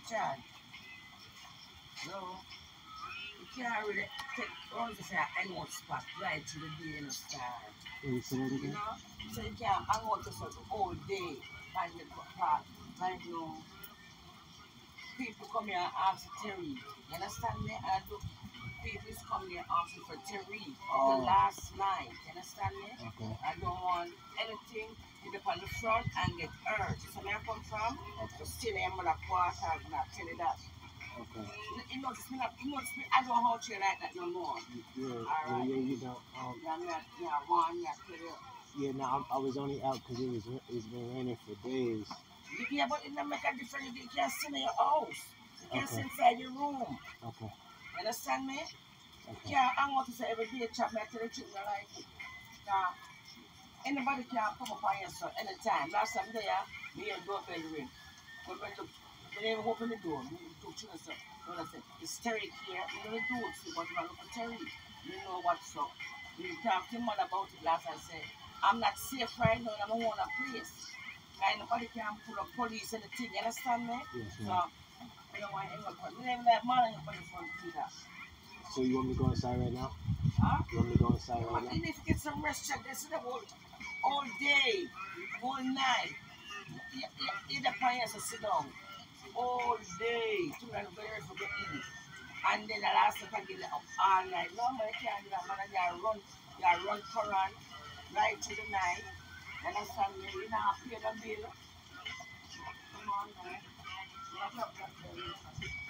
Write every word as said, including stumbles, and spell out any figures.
charge. No. You can't really take all the say I know spot right to the day in the star. You say that again? You know? So you can't hang out just all day and the park. Right now, people come here and ask for Terry. You understand me? And look, people is coming here asking for Terry Oh. the last night. You understand me? Okay. I don't want anything to be on the front and get hurt. So where I come from, Okay. to still in my quarter and not tell you that. Okay. You notice me, not, you notice me, I don't hold you like that no more. Yeah, All right. yeah, yeah, you don't. Um, yeah, I'm not, yeah, one, yeah, tell you. Yeah, no, I, I was only out because it was it's been raining for days. Yeah, but it don't make a difference. You can't sit in your house. You can't Okay. sit inside your room. Okay. You understand me? Okay. Yeah, I want to say every day, chop me, I tell the truth, I like it. Now, anybody can come up on your son anytime. Last time there, me and doorbell ring. When we look, when they open the door, we talk to yourself. When I say, it's Terry here, you're going to do it, but you're look for Terry. You know what's up. You talk to mother about it last I said, I'm not safe right now, I'm on a place. And nobody can pull up police and the thing, you understand me? Yes, so, ma'am. I don't want anyone to me even like man on the front either. So you want me to go inside right now? Huh? You want me to go inside You right want now? to get some rest check, they see the whole, all day, all night. You, you, you the players to sit down all day to run very for the in. And then the last time I get up all night. No man can't do that, man. You run, you run current right to the night. And I stand there, you know, pay the bill. Come on, man. You have to have that bill.